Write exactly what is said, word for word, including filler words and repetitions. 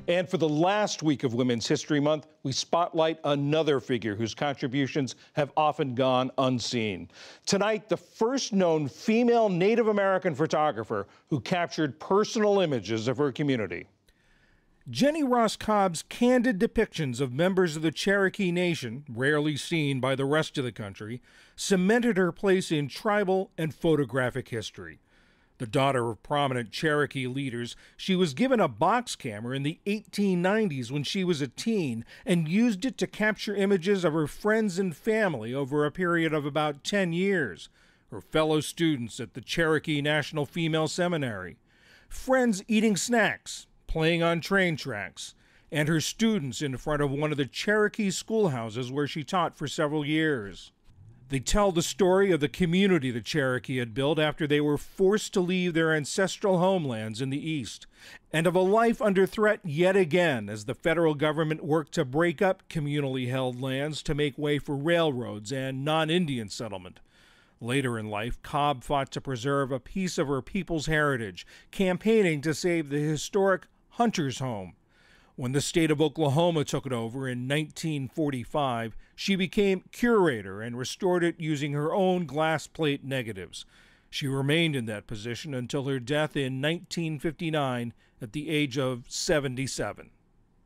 And for the last week of Women's History Month, we spotlight another figure whose contributions have often gone unseen. Tonight, the first known female Native American photographer who captured personal images of her community. Jennie Ross Cobb's candid depictions of members of the Cherokee Nation, rarely seen by the rest of the country, cemented her place in tribal and photographic history. The daughter of prominent Cherokee leaders, she was given a box camera in the eighteen nineties when she was a teen and used it to capture images of her friends and family over a period of about ten years, her fellow students at the Cherokee National Female Seminary, friends eating snacks, playing on train tracks, and her students in front of one of the Cherokee schoolhouses where she taught for several years. They tell the story of the community the Cherokee had built after they were forced to leave their ancestral homelands in the East, and of a life under threat yet again as the federal government worked to break up communally held lands to make way for railroads and non-Indian settlement. Later in life, Cobb fought to preserve a piece of her people's heritage, campaigning to save the historic Hunter's Home. When the state of Oklahoma took it over in nineteen forty-five, she became curator and restored it using her own glass plate negatives. She remained in that position until her death in nineteen fifty-nine at the age of seventy-seven.